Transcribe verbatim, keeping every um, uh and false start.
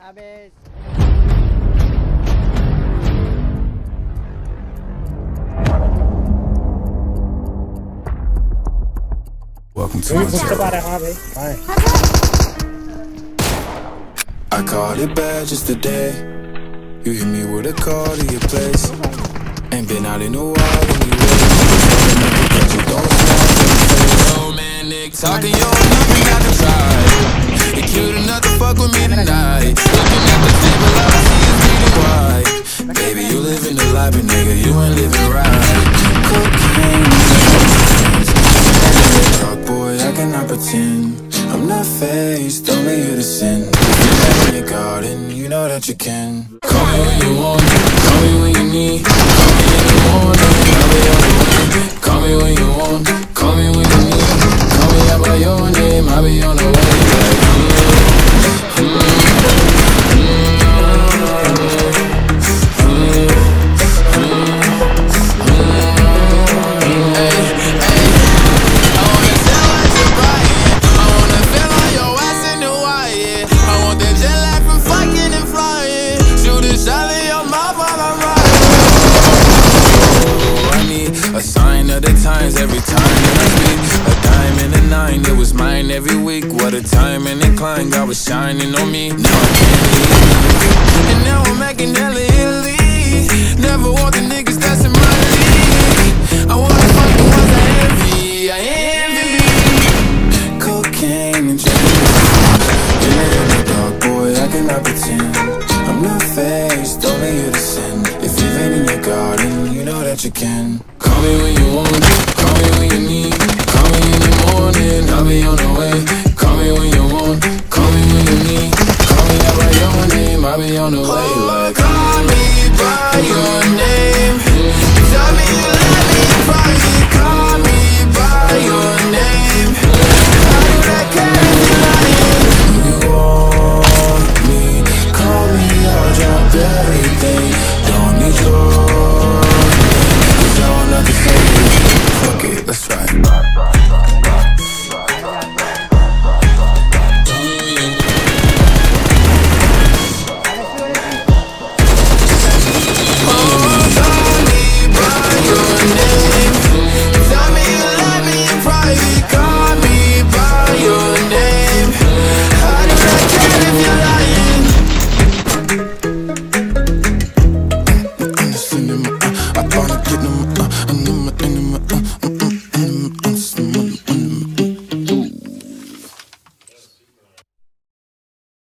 Habis. Welcome to my zone. I called it bad just today. You hit me with a call to your place. Ain't been out in a while anyway. But you don't stop. Oh man, Nick, talking your nothing I can try. You cute enough to fuck with me tonight. Looking at the table, all I see is bleeding white. Baby, you living the life, but nigga, you ain't living right. Cocaine. Talk, boy, I cannot pretend. I'm not faced, only here to sin. In your garden, you know that you can. Call me when you want, call me when you need. Call me in the morning, I'll be on the way. Call me when you want, call me when you need. Call me out by your name, I'll be on the way. Like, mm, mm, mm, every time that I speak, a dime and a nine, it was mine every week. What a time and incline, God was shining on me. Now I can't leave, and now I'm making hella Italy. Never want the niggas that's in my league. I wanna fuck the ones I envy, I envy. Cocaine and drinking. Yeah, in the dark, boy, I cannot pretend. I'm not faced, only here to sin. If you've been in your garden, you know that you can. Call me when you want, call me when you need. Call me in the morning, I'll be on the way. Call me when you want, call me when you need. Call me out by your name, I'll be on the way. Like, call me by your name. Tell me you love me in private. Call me by your name. How do that care if you're lying? When you want me, call me, I'll drop everything. Don't need your nothing to say. Fuck it, let's try it. I wanna get them, uh, and them, and them, uh,